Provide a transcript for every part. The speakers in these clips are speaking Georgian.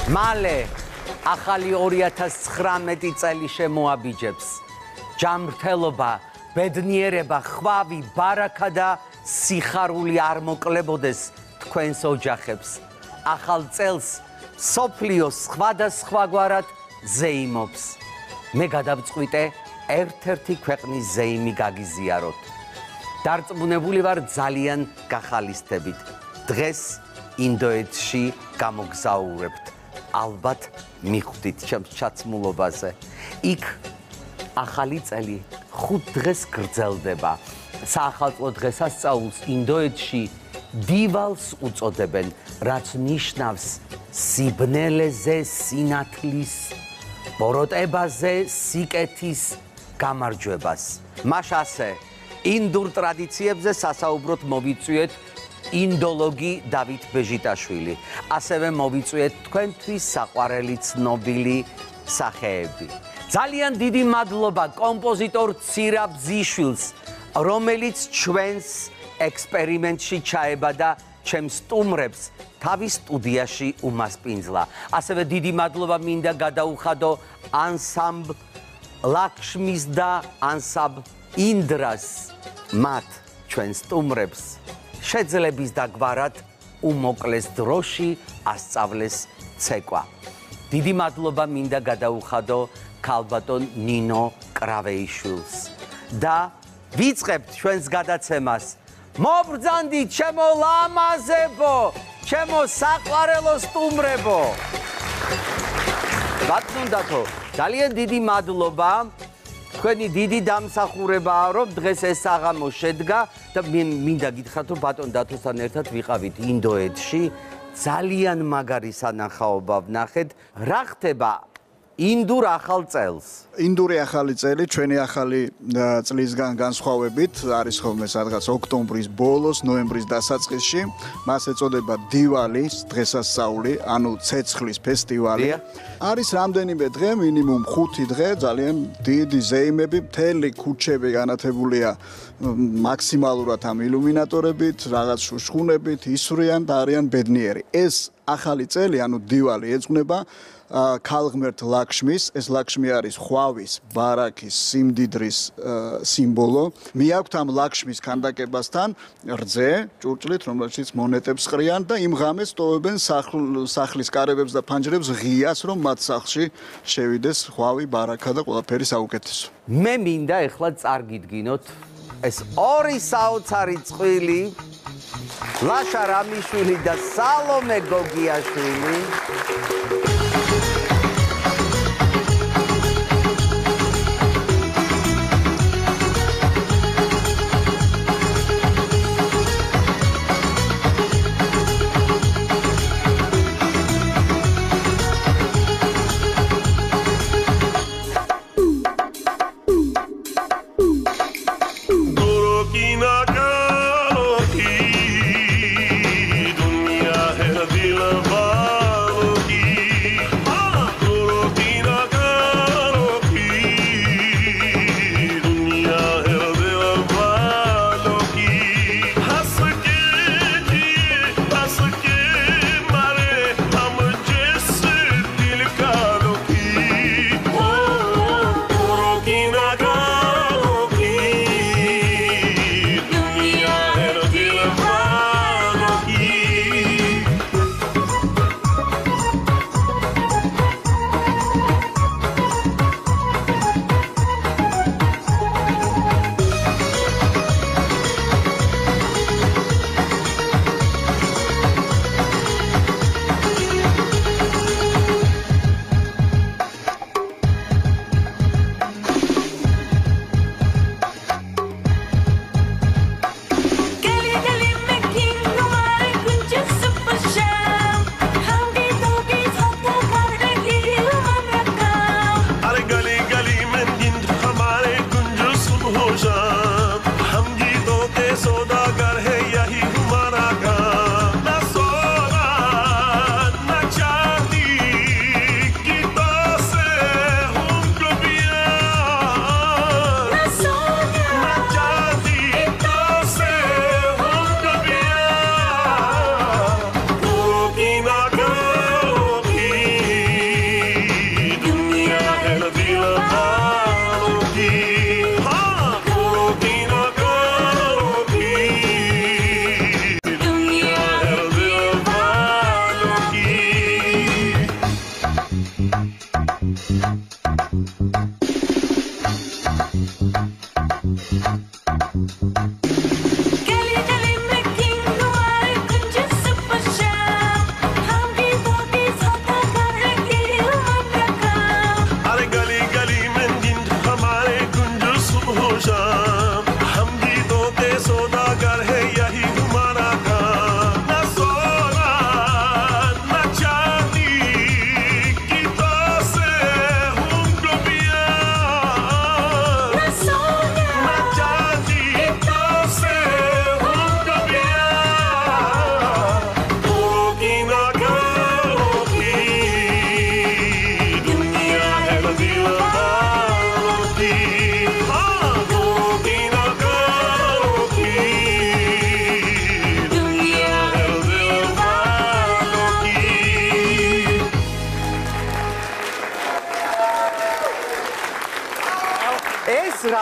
მალე ახალი 2019 წელი შემოაბიჯებს. ჯანმრთელობა, ბედნიერება, ხვავი, ბარაქა და სიხარული არ მოკლებოდეს თქვენს ოჯახებს. ახალ წელს სოფლიო სხვადასხვაგვარად ზეიმობს. მე გადავწყვიტე ერთ-ერთი ქვეყნის ზეიმი გაგიზიაროთ. დარწმუნებული ვარ ძალიან გახალისდებით. დღეს ინდოეთში გამოგზაურებთ. ალბათ მიხვდით ჩემს ჩაცმულობაზე. იქ ახალი წელი 5 დღეს გრძელდება. საახალწლო დღესასწაულს ინდოეთში დივალს უწოდებენ, რაც ნიშნავს სიბნელეზე სინათლის, ბოროტებაზე სიკეთის გამარჯვებას. მას ასე ინდურ ტრადიციებზე სასაუბროდ მოვიწვიეთ ინდოლოგი დავით ბეჟიტაშვილი. ასევე მოვიწვიეთ თქვენთვის საყვარელი ცნობილი სახეები. ძალიან დიდი მადლობა კომპოზიტორ ცირაბ ზიშვილს, რომელიც ჩვენს ექსპერიმენტში ჩაებადა ჩემს სტუმრებს თავის სტუდიაში უმასპინძლა. ასევე დიდი მადლობა მინდა გადაუხადო ანსამბლ ლაქშმის და ანსამბლ ინდრას, მათ ჩვენ სტუმრებს შეძლების დაგვარად უმოკლეს დროში ასწავლეს ცეკვა. დიდი მადლობა მინდა გადაუხადო ქალბატონ ნინო კრავეიშვილს და ვიწყებთ ჩვენს გადაცემას. მობრძანდით ჩემო ლამაზებო, ჩემო საყვარელო სტუმრებო. ბატონდათო, ძალიან დიდი მადლობა. თქვენი დიდი დამსახურებაა, რომ დღეს ეს საღამო შედგა და მინდა გითხრათ, რომ ბატონ დათოსთან ერთად ვიყავით ინდოეთში. ძალიან მაგარი სანახაობა ვნახეთ. რა ხდება ინდურ ახალ წელს? ინდური ახალი წელი ჩვენი ახალი წლისგან განსხვავებით არის ხოლმე სადღაც ოქტომბრის ბოლოს, ნოემბრის დასაწყისში. მას ეწოდება დივალის დღესასწაული, ანუ ცეცხლის ფესტივალი. არის რამდენიმე დღე, მინიმუმ 5 დღე, ძალიან დიდი ზეიმები, მთელი ქუჩები განათებულია მაქსიმალურად ამ ილუმინატორებით, რაღაც შუშხუნებით, ისვრიან და არიან ბედნიერი. ეს ახალი წელი, ანუ დივალი ეძღვნება ქალღმერთ ლაქშმის. ეს ლაქშმი არის ხვავის, ბარაქის, სიმდიდრის სიმბოლო. მიაქვთ ამ ლაქშმის ქანდაკებასთან რძე, ჭურჭლით, რომელშიც მონეტებს ყრიან და იმ ღამეს ტოვებენ სახლის კარებებს და ფანჯრებს ღიას, რომ მათ სახლში შევიდეს ხვავი, ბარაქა და ყველაფერი საუკეთესო. მე მინდა ეხლა წარგიდგინოთ ეს ორი საოცარი წყვილი, ლაშა რამიშვილი და სალომე გოგიაშვილი.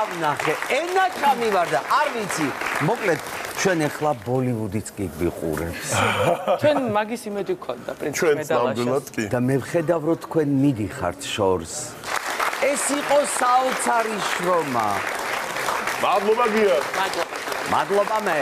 ვნახე, ენა ჩამივარდა, არ ვიცი. მოკლედ, ჩვენ ახლა ბოლივუდიც კი გვიყურებს. ჩვენ მაგის იმედი გქონდა პრინციპ მედალაშას. და მე ვხედავ, რომ თქვენ მიდიხართ შორს. ეს იყო საოცარი შრომა. მადლობა გია. მადლობა მე.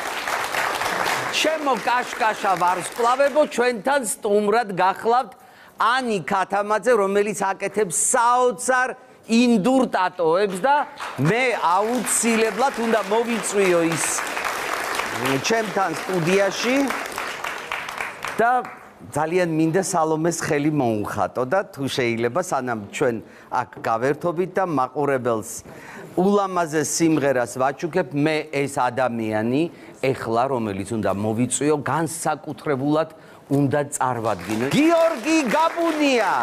ჩემო კაშკაშა ვარსკვლავებო, ჩვენთან სტუმრად გახლავთ ანი ქათამაძე, რომელიც აკეთებს საოცარ ინდურ ტატოებს და მე აუცილებლად უნდა მოვიწვიო ის ჩემთან სტუდიაში და ძალიან მინდა სალომეს ხელი მოუხატო და თუ შეიძლება სანამ ჩვენ აქ გავერთობით და მაყურებელს ულამაზეს სიმღერას ვაჩუქებ, მე ეს ადამიანი ეხლა რომელიც უნდა მოვიწვიო განსაკუთრებულად უნდა წარვადგინო გიორგი გაბუნია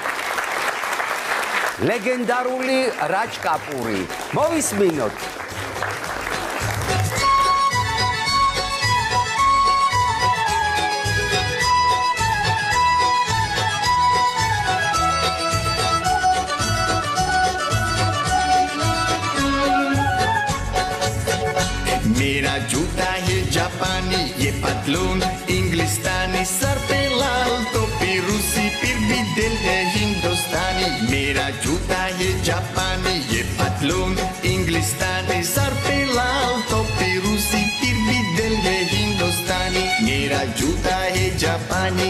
ლეგენდარული რაჯ კაპური მოვისმინოთ मेरा जूता है जापानी ये पतलून इंग्लिस्तानी सर पे लाल टोपी रूसी फिर भी दिल है हिंदुस्तानी मेरा जूता है जापानी ये पतलून इंग्लिस्तानी सर पे लाल टोपी रूसी फिर भी दिल है हिंदुस्तानी मेरा जूता है जापानी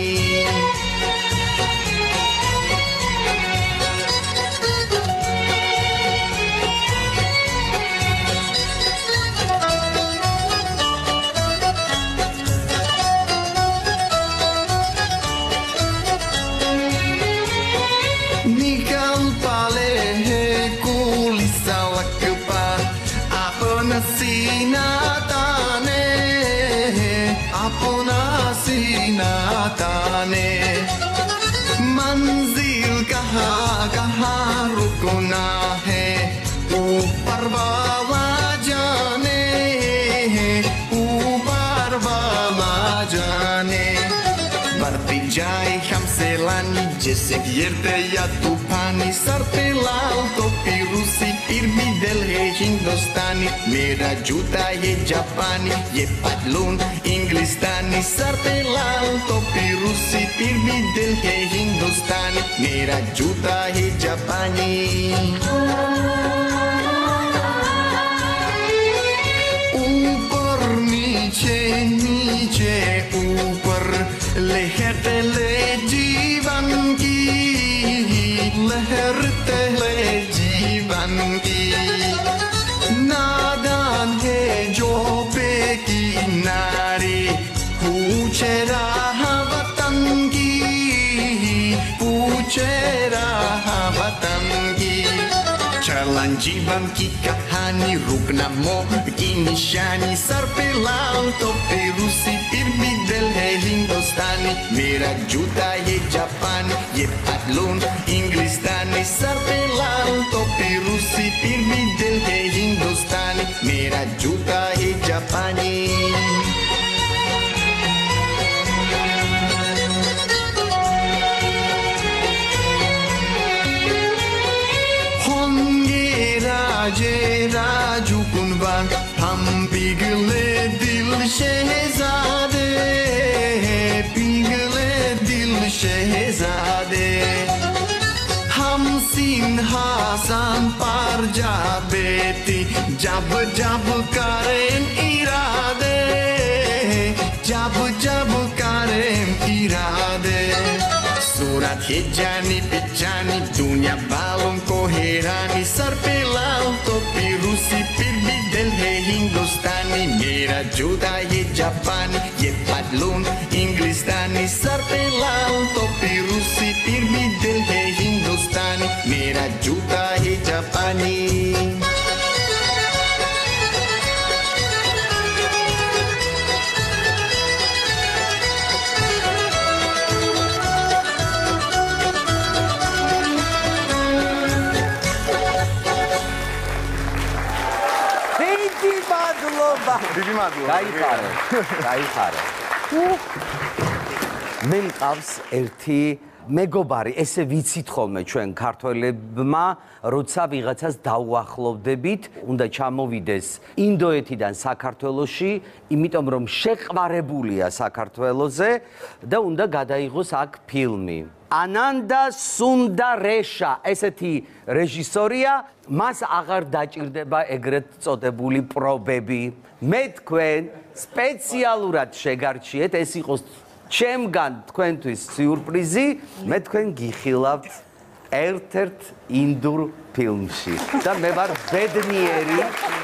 ताने मंजिल कहाँ कहाँ रुकना है ऊपर वाला जाने ऊपर वाला जाने बढ़ती जाए हमसे लानी जैसे गिरते या तूफानी सर पे लाल टोपी रूसी फिर भी दिल है हिंदुस्तानी मेरा जूता है जापानी ये पतलून इंग्लिस्तानी सर पे लाल टोपी रूसी फिर भी दिल है हिंदुस्तानी मेरा जूता है जापानी ऊपर नीचे नीचे ऊपर लहरते ले जीवन की लहरते ले जीवन की नादान है जो बेकिनारे पूछे रहा वतन की पूछे रहा वतन की चलन जीवन की कहानी रुकना मोह की निशानी सर पे लाल टोपी रूसी फिर भी दिल है हिंदुस्तानी मेरा जूता ये जापानी ये पतलून इंग्लिस्तानी सर पे लाल टोपी रूसी फिर भी दिल है हिंदुस्तानी मेरा जूता है जापानी राजे राजू कुनवान हम पिघले दिल शहजादे पिघले दिल शहजादे हम सिंहासन पर जा बेटी जब जब करें इरादे जब जब करें इरादे सूरत है जानी पहचानी दुनिया वालों को हैरानी सर पे लाल टोपी रूसी फिर भी दिल है हिंदुस्तानी मेरा जूता ये जापानी ये पतलून इंग्लिस्तानी सर पे लाल टोपी रूसी फिर भी दिल है हिंदुस्तानी मेरा जूता है जापानी დიდი მადლობა. გაიხარე. მე მყავს ერთი მეგობარი, ესე ვიცით ხოლმე ჩვენ ქართველებმა, როცა ვიღაცას დაუახლოვდებით, უნდა ჩამოვიდეს ინდოეთიდან საქართველოში, იმიტომ რომ შეყვარებულია საქართველოზე და უნდა გადაიღოს აქ ფილმი. ანანდა სუნდარეშა, ესეთი რეჟისორია, მას აღარ დაჭირდება ეგრეთ წოდებული პრობები. მე თქვენ სპეციალურად შეგარჩიეთ, ეს იყოს ჩემგან თქვენთვის სიურპრიზი, მე თქვენ გიხილავთ ერთ-ერთ ინდურ ფილმში და მე ვარ ბედნიერი,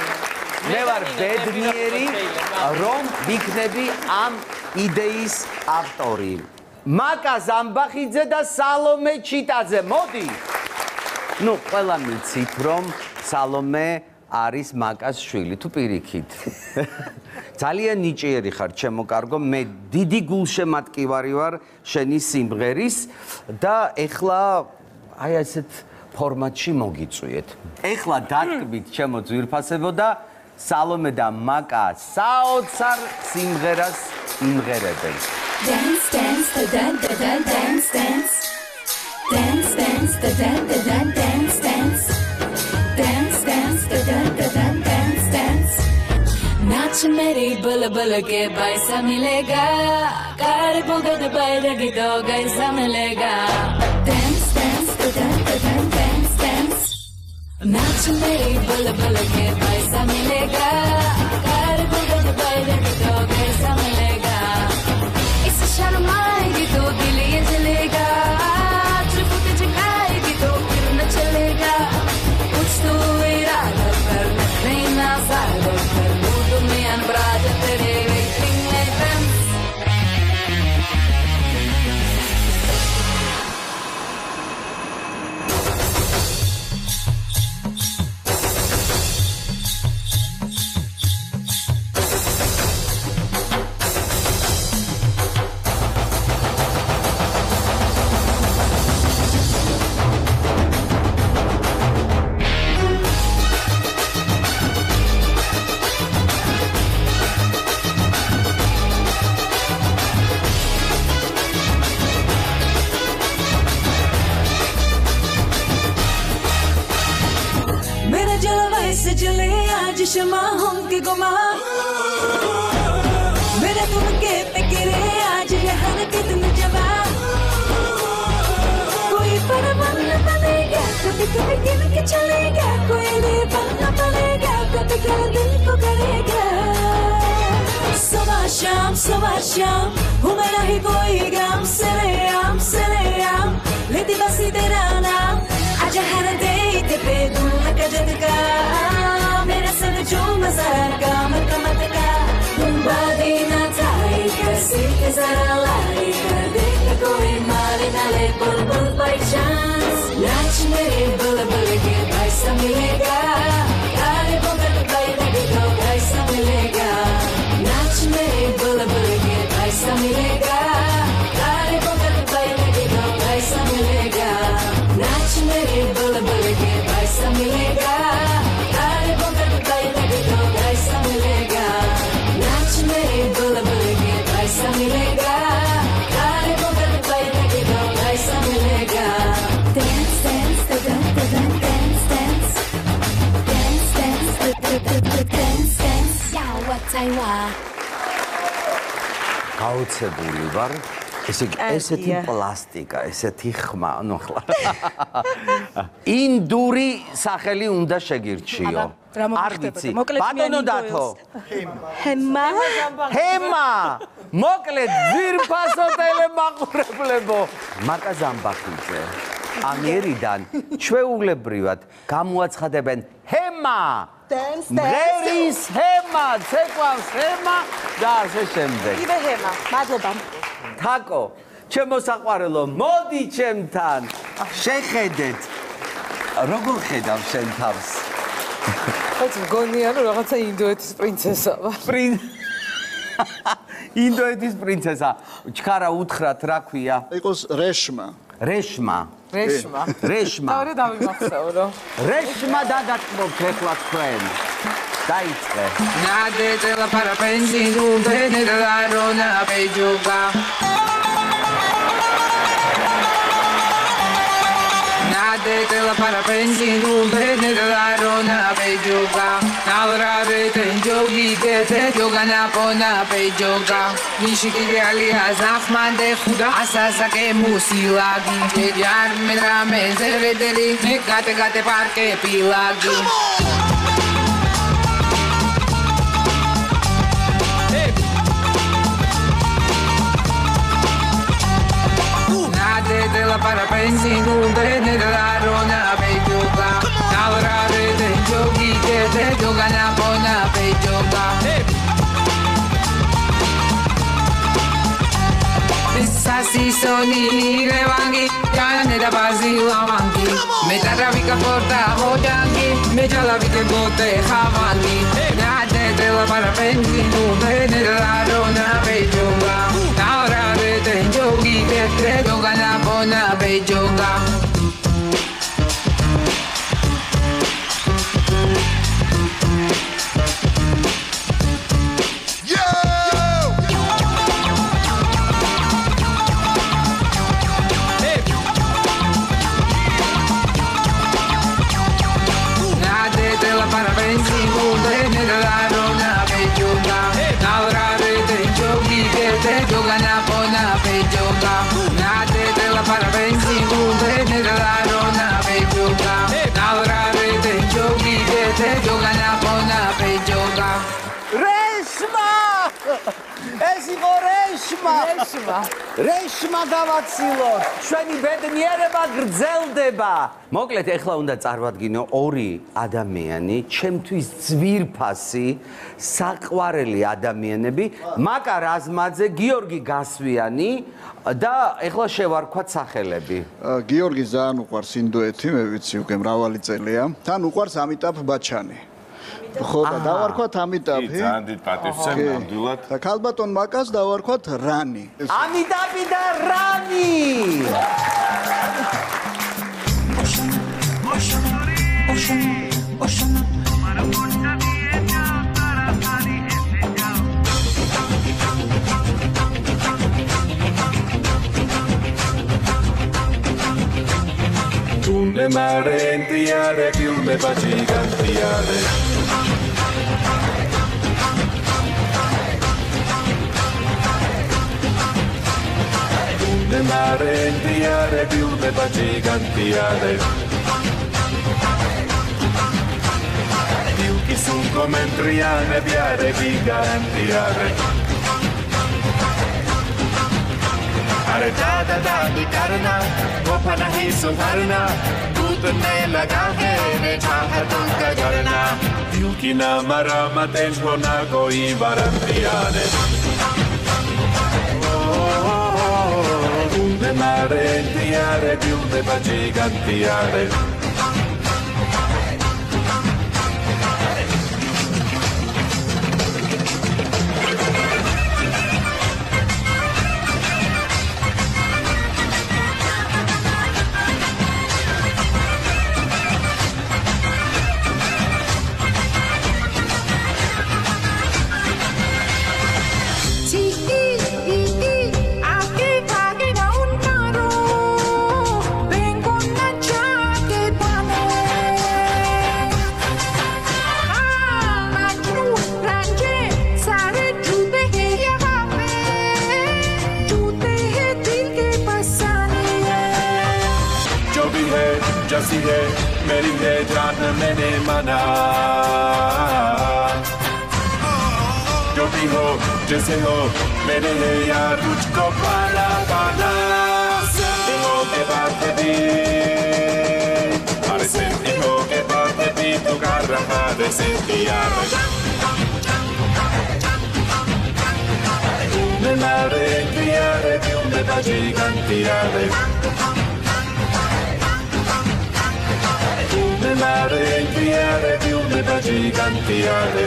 რომ ვიქნები ამ იდეის ავტორი. მაკა ზამბახიძე და სალომე ჩიტაძე, მოდი. ნუ ყველა მიცით, რომ სალომე არის მაკას შვილი, თუ პირიქით. ძალიან ნიჭიერი ხარ, ჩემო კარგო, მე დიდი გულშემატკივარი ვარ შენი სიმღერის და ეხლა აი ასეთ ფორმატში მოგიწვიეთ. ეხლა დატკბით ჩემო ძვირფასებო და სალომე და მაკა საოცარ სიმღერას იმღერებენ. Dance, dance, da da da da, dance, dance. Dance, dance, da da da da, dance, dance. Dance, dance, da da da da, dance, dance. नाच मेरी बुल बुल के पैसा मिलेगा कार बुगद बैरगी तो कैसा मिलेगा Dance, dance, da da da da, dance, dance. नाच मेरी बुल बुल के पैसा मिलेगा कार बुगद बैरगी तो कैसा मिलेगा इस शर्माएगी तो दिल ये जलेगा चुप तुझे खाएगी तो फिर न चलेगा कुछ तो इरादा कर नहीं ना सादा कर लूं दुनिया न बराज तेरे waiting में dance शमा होंगे गुमा मेरे तुम के तकरे आज यहाँ कितने जवा कोई परवाह न बनेगा कभी कभी गिन के चलेगा कोई बनना पड़ेगा कभी कभी दिल को करेगा सुबह शाम हूँ मेरा ही कोई गम सरेआम लेती बसी तेरा नाम आजा हर दे पे दूर का जदका मेरा सब जो मजा का मत का तुम बादी ना थाई कैसे जरा लाई कर देख कोई मारे नाले बुलबुल बाई चांस नाच मेरे बुलबुल के पैसा मिलेगा काले बुलबुल बाई लगे तो पैसा मिलेगा नाच मेरे बुलबुल के पैसा मिलेगा काले बुलबुल बाई लगे तो पैसा मिलेगा नाच मेरे बुलबुल के पैसा मिलेगा काले बुलबुल बाई लगे तो पैसा मिलेगा नाच मेरे बुलबुल के पैसा मिलेगा काले बुलबुल बाई लगे तो पैसा मिलेगा Dance, dance, da da da da, dance, dance. Dance, dance, da da da da, dance, dance. 야와 짜이와 გაოცებული ვარ ესეთი პლასტიკა, ესეთი ხმა, ნუ ახლა. ინდური სახელი უნდა შეგირჩიო. არ ვიცი. ბატონო დათო. ჰემა. მოკლედ ძვირფასო ტელემაყურებლებო. მაკა ზამბახიძე. ამერიდან ჩვეულებრივად გამოაცხადებენ ჰემა. მღერის ჰემა, ცეკვავს ჰემა და ასე შემდეგ. ივე ჰემა, მადლობა. თაკო, ჩემო საყვარელო, მოდი ჩემთან. შეხედეთ. როგორ ხედავ შენ თავს? ეს მგონია რომ რაღაცა ინდოეთის პრინცესა ვარ. ინდოეთის პრინცესა. ჩქარა უთხრათ რა ქვია? იყოს რეშმა. რეშმა. თავი დავიმახსოვრო. რეშმა დაგატყობთ ეხლა თქვენ. დაიწყე. Nade de la parapensi dunque ne la rona pejuga Nadetela para pensiero bene la rona pejoga Navrare tenjogi te yoga na pona pejoga Mishiki ali azahmande khuda asasa ke musilagi Yar mera me zevedeli gate gate parke pilagi Nadetela para pensiero bene la rona pejoga Navrare tenjogi te yoga na pona pejoga Sassi soni revangi Jane da basila mangi Meta ravika porta hojangi Meja la vite bote havangi Nade de la para pensiero bene la rona pejoga Ahora vete yogi te yoga na bona pejoga Para pensiero bene la rona pejoga Ahora vete yogi te yoga na bona pejoga Nadetela para pensiero bene la rona pejoga Ahora vete yogi te yoga na bona pejoga რეშმა! ეს იყო რეშმა! რეშმა გავაცილოთ! ჩვენი ბედნიერება გრძელდება! მოკლედ, ეხლა უნდა წარმოვადგინო ორი ადამიანი, ჩემთვის ძვირფასი, საყვარელი ადამიანები, მაკა რაზმაძე, გიორგი გასვიანი და ეხლა შევარქვათ სახელები. გიორგი ძალიან უყვარს ინდუეთი, მე ვიცი უკვე მრავალი წელია. თან უყვარს ამიტაბ ბაჩანი. ხო და დავარქვათ ამიტაბი. ძალიან დიდ პატივს ვცემ ნამდვილად. და ქალბატონ მაკას დავარქვათ რანი. ამიტაბი და რანი! Tunne mare entiare, fiume gigantiare. Tunne mare entiare, fiume gigantiare. Più che sun come entriane, viare gigantiare. Are da di karna, gopa nahi sudharna, दूध ने लगा है रे चाहा तुमका करना दिल की ना मरामतें होना कोई वारंटिया रे दूध मारे दिया रे दिल में बचे गंतिया रे जैसी है मेरी है जान मैंने मना जो भी हो जैसे हो मेरे है यार मुझको पाना पाना दिलों के बात भी अरे दिलों के बात भी पुकार रहा रे सिंधिया तूने मारे किया रे दिल में बजी गंतिया रे Mare inviare più me da gigantiare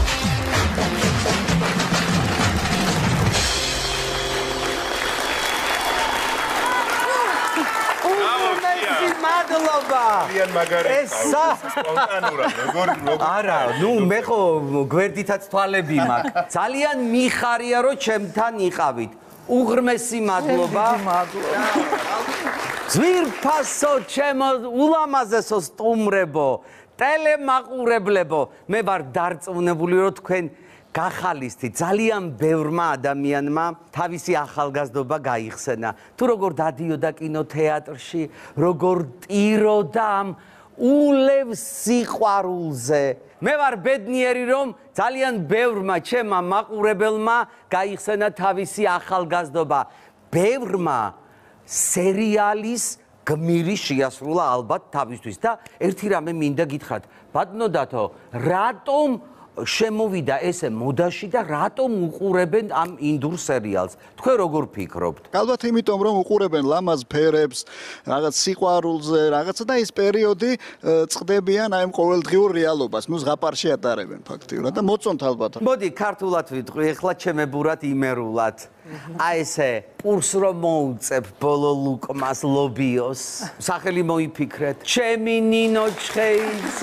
მადლობა. ძალიან მაგარი. ესა სპონტანურად როგორ არა, ნუ მე ხო გვერდითაც თვალები მაქვს. ძალიან მიხარია რომ ჩემთან იყავით. უღრმესი მადლობა. მადლობა. ზვირფასო ჩემო ულამაზესო სტუმრებო ტელემაყურებლებო მე ვარ დარწმუნებული რომ თქვენ გახალისთით ძალიან ბევრმა ადამიანმა თავისი ახალგაზრდობა გაიხსენა თუ როგორ დადიოდა კინოთეატრში როგორ ტიროდა ამ ულევ სიყვარულზე მე ვარ ბედნიერი რომ ძალიან ბევრმა ჩემმა მაყურებელმა გაიხსენა თავისი ახალგაზრდობა ბევრმა სერიალის გმირი შეასრულა ალბათ თავისთვის და ერთი რამე მინდა გითხრათ ბატონო დათო რატომ შემოვიდა ესე მოდაში და რატომ უყურებენ ამ ინდურ სერიალს თქვენ როგორ ფიქრობთ ალბათ იმიტომ რომ უყურებენ ლამაზ ფერებს რაღაც სიყვარულზე რაღაცა და ეს პერიოდი წდებიან აი ამ ყოველდღიურ რეალობას ნუ ზღაპარში ატარებენ ფაქტიურად და მოწონთ ალბათ მოდი ქართულად ვიტყვი ეხლა ჩემებურად იმერულად აი ესე პურს რომ მოუწებ ბოლო ლუკმას ლობიოს სახელი მოიფიქრეთ ჩემი ნინო ჩხეიც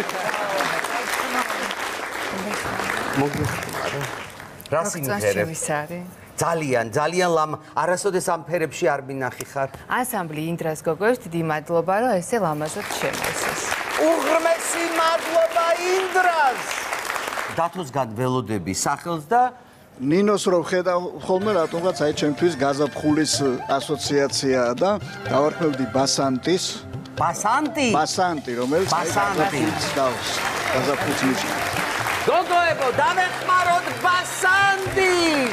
რა სიმღერები ძალიან არასოდეს ამ ფერებში არ მინახი ხარ ანსამბლი ინდრას გოგოებს დიდი მადლობა რომ ესე ლამაზად შემოსეს უღრმესი მადლობა ინდრას დათოსგან ველოდები სახელს და ნინოს რო ხედავ ხოლმე რატომღაც აი ჩემთვის გაზაფხულის ასოციაციაა და დავარქმევდი ბასანტი რომელიც გაზაფხულს ნიშნავს გოგოებო დავეხმაროთ ბასანტის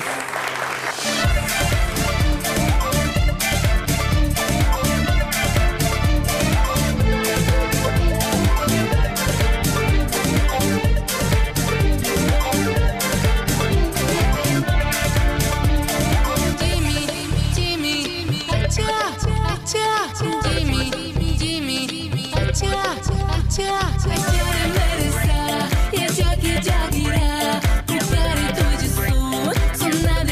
Jagira, tu pare tu giusto, sonare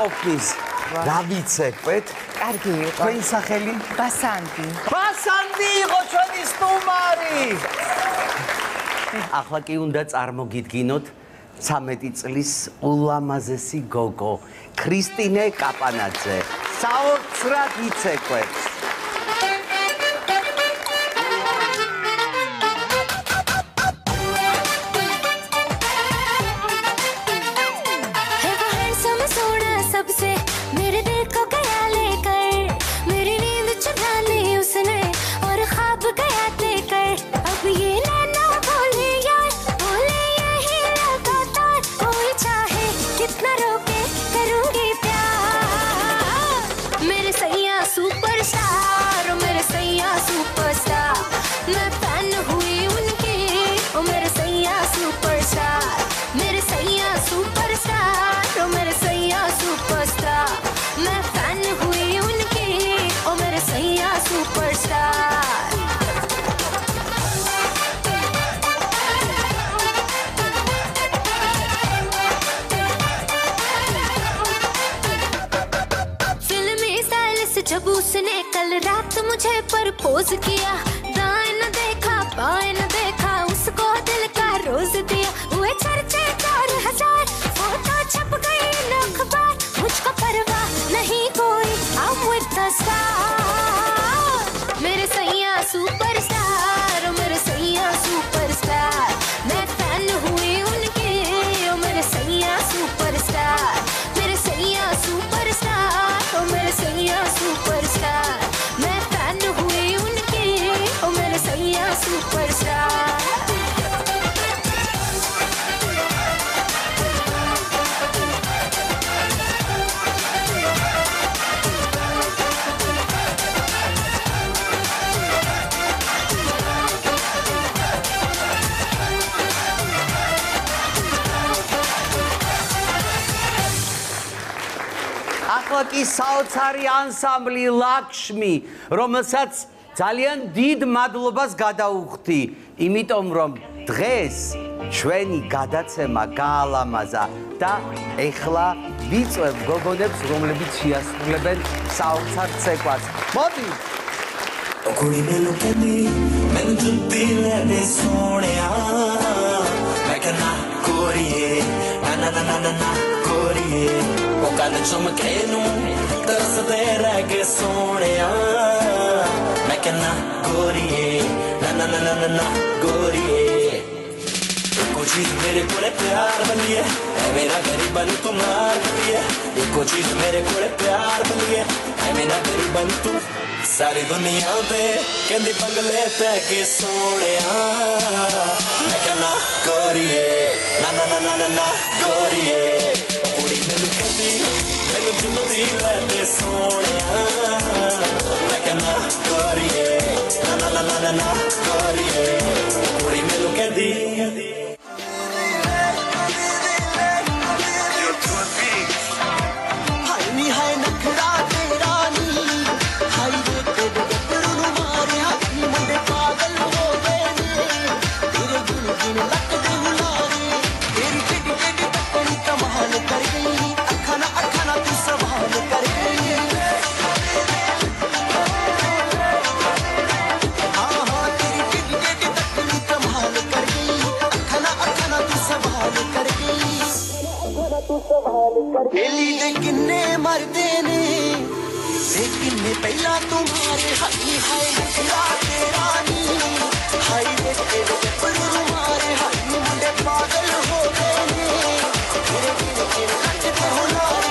ყოფნის. რა ვიცეკვეთ? კარგი იყო. თქვენი სახელი? ბასანდი. ბასანდი იყო ჩვენი სტუმარი. ახლა კი უნდა წარმოგიდგინოთ 13 წლის ულამაზესი გოგო ქრისტინე კაპანაძე. საოცრად იცეკვეთ. जब उसने कल रात मुझे प्रपोज किया दाएं न देखा बाएं न देखा उसको दिल का रोज दिया हुए चर्चे 4000 फोटो छप गई इन अखबार मुझको परवाह नहीं कोई I'm with the star मेरे सैया सुपरस्टार मेरे सैया सुपरस्टार मैं फैन हुई उनकी ओ मेरे सैया सुपरस्टार मेरे सैया सुपरस्टार ओ मेरे सैया सुपरस्टार मैं फैन हुई उनकी ओ मेरे सैया सुपरस्टार ახლა კი საოცარი ანსამბლი ლაქშმი, რომელსაც ძალიან დიდ მადლობას გადაუხდი, იმიტომ რომ დღეს ჩვენი გადაცემა გაალამაზა და ეხლა ვიწევ გოგონებს, რომლებიც შეასრულებენ საოცარ ცეკვას. მოდი! कुड़ी मैनू कहंदी मैनू जुत्ती ले दे सोहणिया मैं कहना गोरीए ना ना ना ना ना गोरीए ओ कल चमके नू तरसदे रह गए सोहणिया मैं कहना गोरीए ना ना ना ना ना गोरीए कोई चीज मेरे कोले प्यार बनी है मेरा गरीबन तू मार बनी है कोई चीज मेरे कोले प्यार बनी है मेरा गरीबन तू सारी दुनिया पे कहंदी बंगले पे के सोहणिया मैं कहना गोरीए ना ना ना ना ना गोरीए कुड़ी मैनू कहंदी मैनू जुत्ती ले दे सोहणिया मैं कहना गोरीए ना ना ना ना ना गोरीए कुड़ी मैनू कहंदी हाय नी हाय नखरा तेरा नी हाय किन्ने मरदे ने किन्ने पहला तुम्हारे हाय हाय नखरा तेरा नी हाय रे तेरे पर तुम्हारे हाय मुंडे पागल हो गए ने तेरे बिन के नचते हो नारे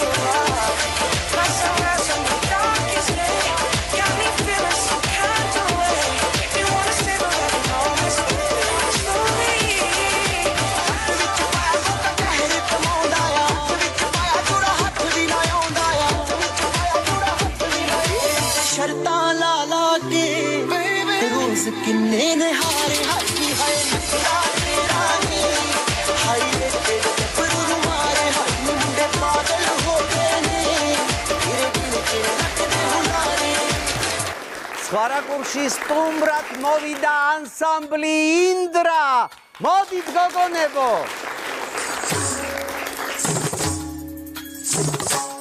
किन्ने ने हारे हाय हाय नखरा तेरा नी हाय रे तेरे पर तुम्हारे हाय मुंडे पागल हो गए ने तेरे बिन के नचते हो नारे სხვარაკურში სტუმრად მოვიდა ანსამბლი ინდრა. მოდით გოგონებო!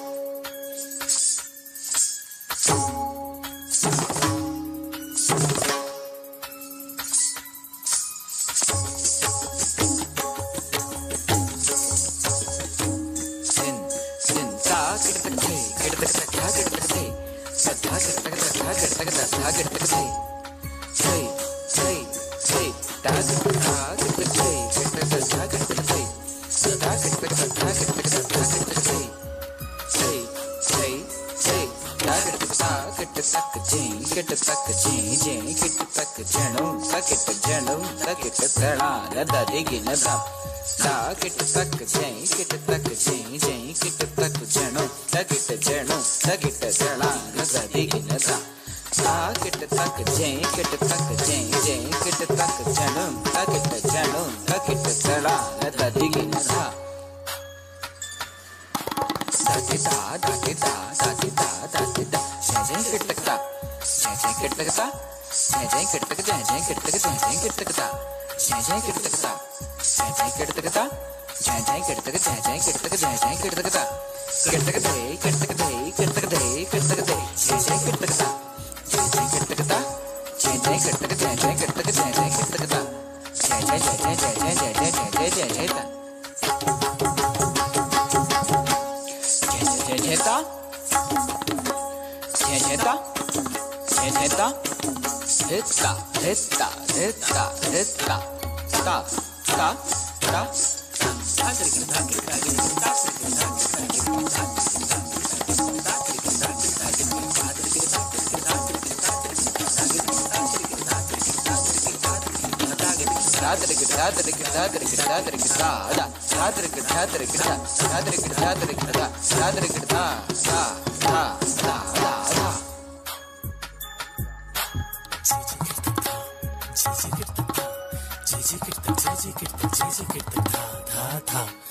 Gigi